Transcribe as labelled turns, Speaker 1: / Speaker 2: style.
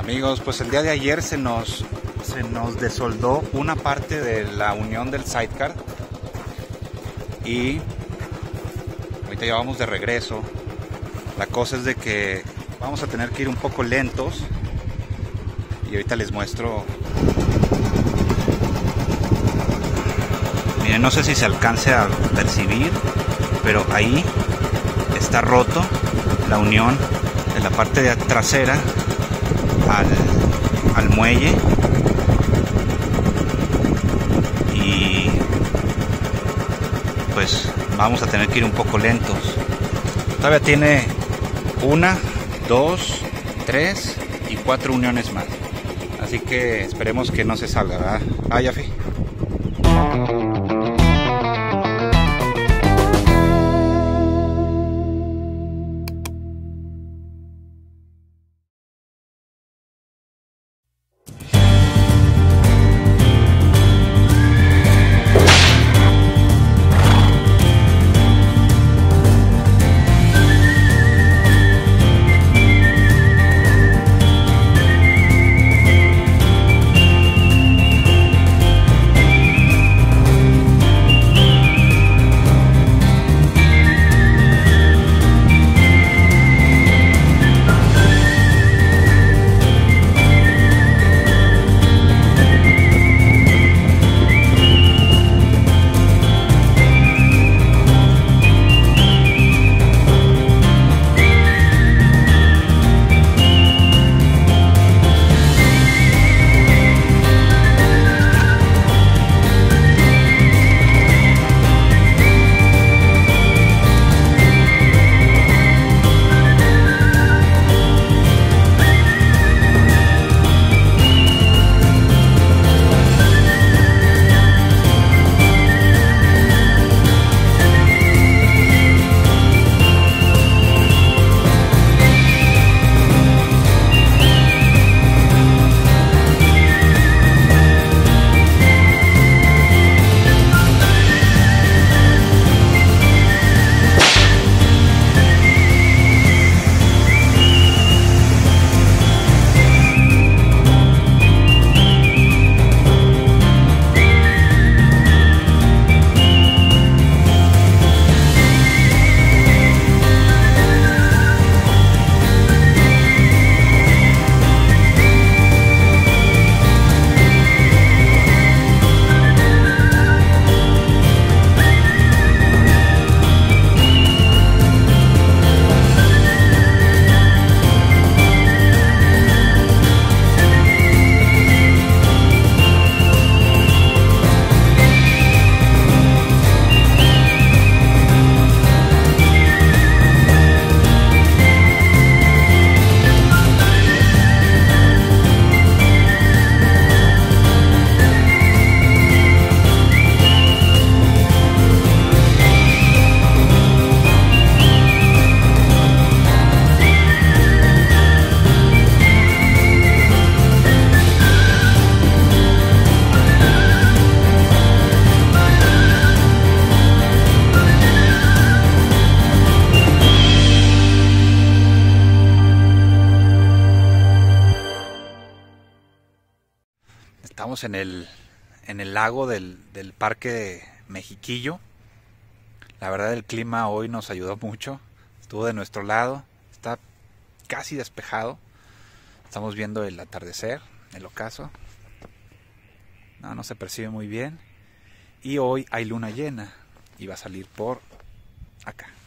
Speaker 1: Amigos, pues el día de ayer se nos desoldó una parte de la unión del sidecar y ahorita ya vamos de regreso. La cosa es de que vamos a tener que ir un poco lentos y ahorita les muestro. Miren, no sé si se alcance a percibir, pero ahí está roto la unión de la parte trasera al muelle, y pues vamos a tener que ir un poco lentos. Todavía tiene 1, 2, 3 y 4 uniones más, así que esperemos que no se salga, ¿verdad? Ya fui. Estamos en el lago del Parque de Mexiquillo. La verdad, el clima hoy nos ayudó mucho. Estuvo de nuestro lado. Está casi despejado. Estamos viendo el atardecer, el ocaso. No se percibe muy bien. Y hoy hay luna llena y va a salir por acá.